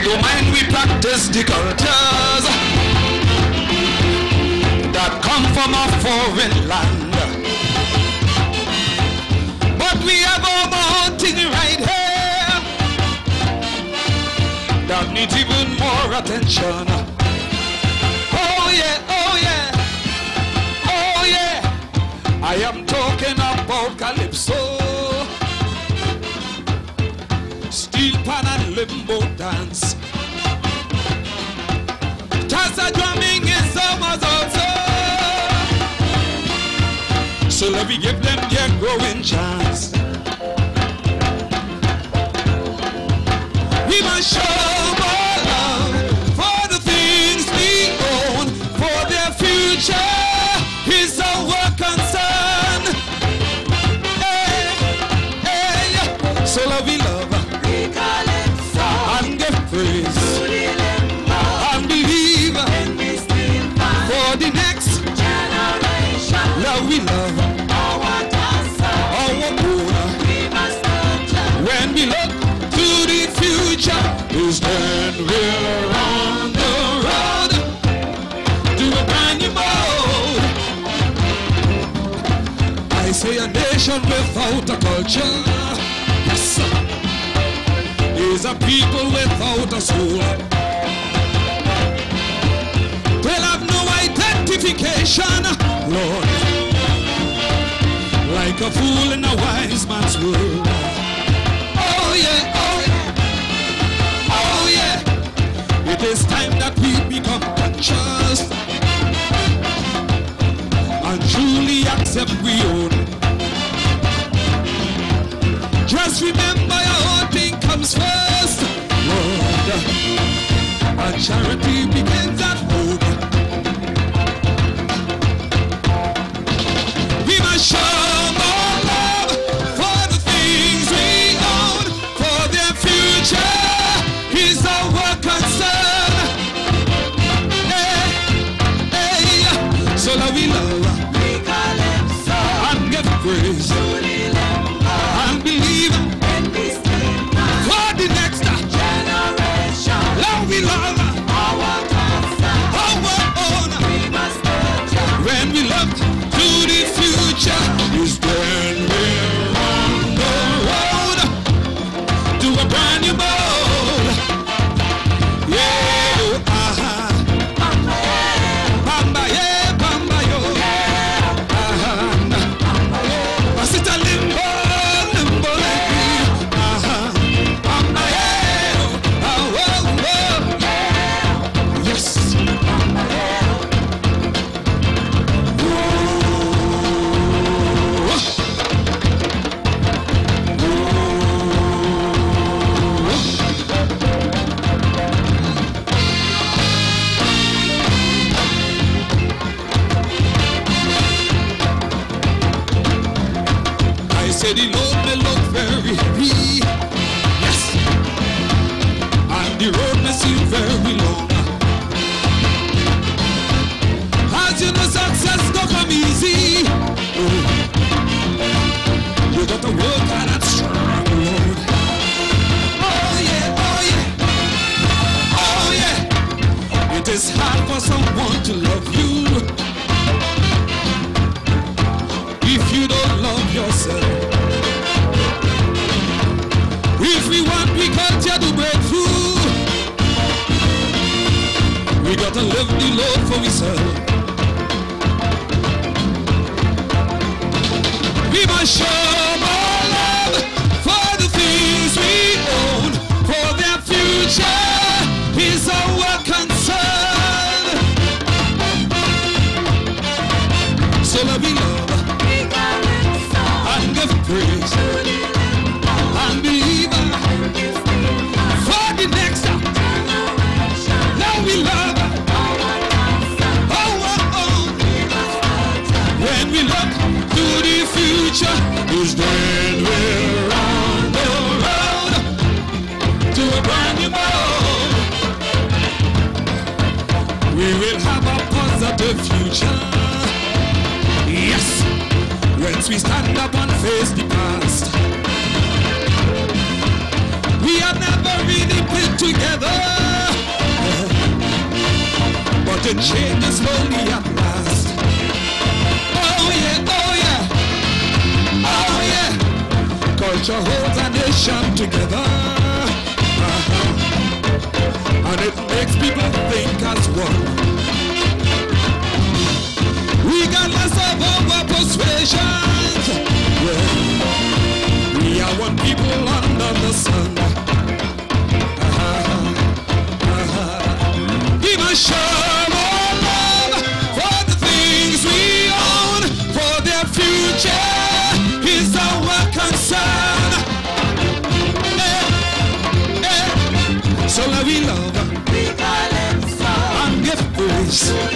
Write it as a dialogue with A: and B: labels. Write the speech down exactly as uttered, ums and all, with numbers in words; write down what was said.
A: don't mind we practice the cultures that come from a foreign land. But we have our own thing right here that needs even more attention. Oh yeah, oh yeah, oh yeah. I am talking about calypso, steel pan and limbo dance. Tassa drumming is summer's also. So let me give them their growing chance. We must show more love for the things we own, for their future is our concern. Hey, hey, so let we love, we call it so, and give praise, and believe for the next generation. Love we love our Tassa, our own. We must nurture. When we look to the future, is then we're on the road to a brand new mode. I say a nation without a culture, yes sir, is a people without a soul. They'll have no identification, Lord, like a fool in a wise man's world. Oh yeah, oh yeah, oh yeah. It is time that we become conscious and truly accept we own. Just remember your own thing comes first, Lord, and charity begins at home. We must show more love for the things we own, for their future is our concern. Hey, hey, so that we love, we call it so, and give praise, and believe for the next generation. Love we love our Tassa, our own. We must nurture. When we look to the future, is when we're on the road to a brand new mode. Yeah, aha. Bamba, yeah, bamba, yo. Aha. Was it a limbo, limbo, aha. Bamba, yeah. Oh, oh, oh. Yes. I say the Lord may look very heavy, yes, and the road may seem very long. As you know, success don't come easy. Oh, you got to work hard and strong, Lord. Oh yeah, oh yeah, oh yeah. It is hard for someone to love you if you don't love yourself. If we want we culture to break through, we gotta live the Lord for ourselves. We must show more love for the things we own, for their future is our concern. So let me love and give praise and believe for the next generation. Now we love our own. When we look to the future, is when we're on the road to a brand new mode. We will have a positive future, yes, once we stand up and face the past. We have never really been together. the change is slowly at last. Oh yeah, oh yeah, oh yeah. Culture holds a nation together, uh-huh. And it makes people think as one. Regardless of our persuasions, yeah. We are one people under the sun. Uh-huh. Uh-huh. We must show more love for the things we own, for their future is our concern. Eh, eh. So let we love, we calypso, and give praise.